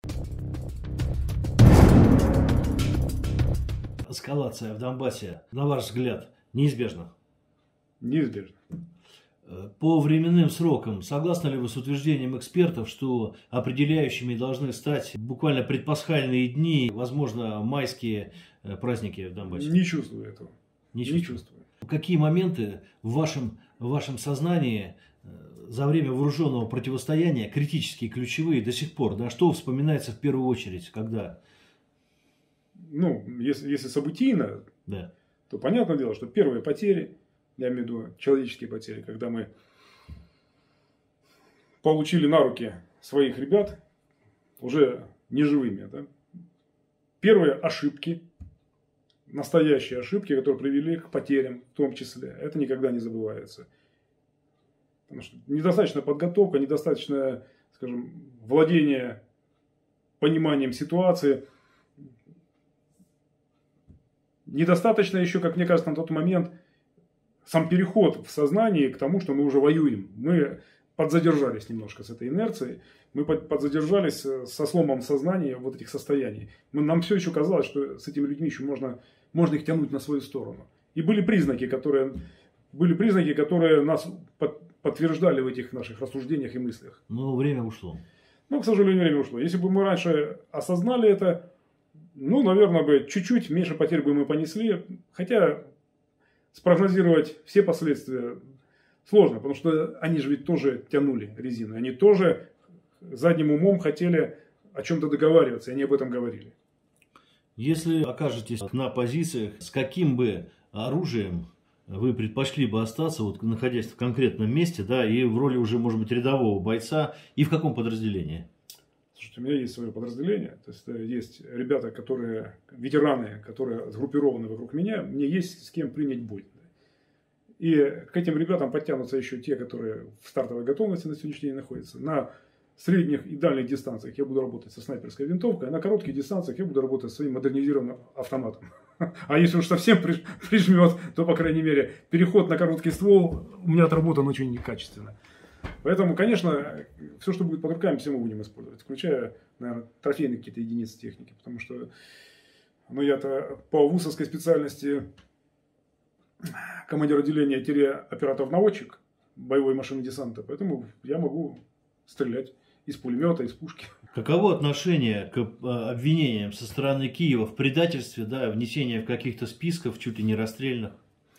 Эскалация в Донбассе, на ваш взгляд, неизбежна? Неизбежно. По временным срокам, согласны ли вы с утверждением экспертов, что определяющими должны стать буквально предпасхальные дни, возможно, майские праздники в Донбассе? Не чувствую этого. Не чувствую. Какие моменты в вашем сознании за время вооруженного противостояния критические, ключевые до сих пор? Да, что вспоминается в первую очередь, когда? Ну, если событийно, Да. то понятное дело, что первые потери, я имею в виду человеческие потери, когда мы получили на руки своих ребят, уже неживыми. Да? Первые ошибки, настоящие ошибки, которые привели к потерям в том числе, это никогда не забывается. Потому что недостаточная подготовка, недостаточное, скажем, владение пониманием ситуации. Недостаточно еще, как мне кажется, на тот момент сам переход в сознании к тому, что мы уже воюем. Мы подзадержались немножко с этой инерцией. Мы подзадержались со сломом сознания вот этих состояний. Нам все еще казалось, что с этими людьми еще можно их тянуть на свою сторону. И были признаки, которые нас подтверждали в этих наших рассуждениях и мыслях. Но время ушло. Но, к сожалению, время ушло. Если бы мы раньше осознали это, ну, наверное, бы чуть-чуть меньше потерь бы мы понесли. Хотя спрогнозировать все последствия сложно, потому что они же ведь тоже тянули резину. Они тоже задним умом хотели о чем-то договариваться, и они об этом говорили. Если окажетесь на позициях, с каким бы оружием вы предпочли бы остаться, вот, находясь в конкретном месте, да, и в роли уже, может быть, рядового бойца, и в каком подразделении? Слушайте, у меня есть свое подразделение, то есть есть ребята, ветераны, которые сгруппированы вокруг меня, мне есть с кем принять бой. И к этим ребятам подтянутся еще те, которые в стартовой готовности на сегодняшний день находятся. На средних и дальних дистанциях я буду работать со снайперской винтовкой, а на коротких дистанциях я буду работать со своим модернизированным автоматом. А если уж совсем прижмет, то, по крайней мере, переход на короткий ствол у меня отработан очень некачественно. Поэтому, конечно, все, что будет под руками, все мы будем использовать, включая, наверное, трофейные какие-то единицы техники. Потому что я-то по вузовской специальности командир отделения-оператор-наводчик боевой машины десанта. Поэтому я могу стрелять из пулемета, из пушки. Каково отношение к обвинениям со стороны Киева в предательстве, да, внесение в каких-то списков, чуть ли не расстрельных?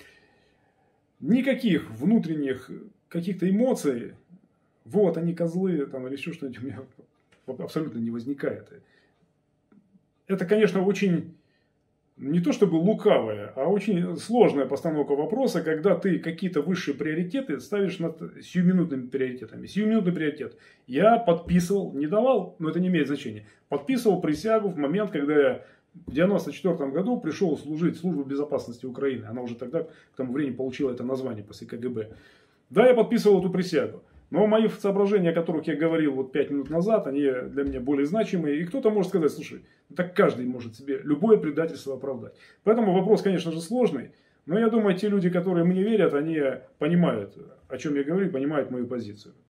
Никаких внутренних каких-то эмоций, вот они козлы, там, или еще что-нибудь у меня абсолютно не возникает. Это, конечно, очень, не то чтобы лукавая, а очень сложная постановка вопроса, когда ты какие-то высшие приоритеты ставишь над сиюминутными приоритетами. Сиюминутный приоритет. Я подписывал, не давал, но это не имеет значения, подписывал присягу в момент, когда я в 1994 году пришел служить в службу безопасности Украины. Она уже тогда, к тому времени, получила это название после КГБ. Да, я подписывал эту присягу. Но мои соображения, о которых я говорил вот 5 минут назад, они для меня более значимые. И кто-то может сказать, слушай, так каждый может себе любое предательство оправдать. Поэтому вопрос, конечно же, сложный. Но я думаю, те люди, которые мне верят, они понимают, о чем я говорю, понимают мою позицию.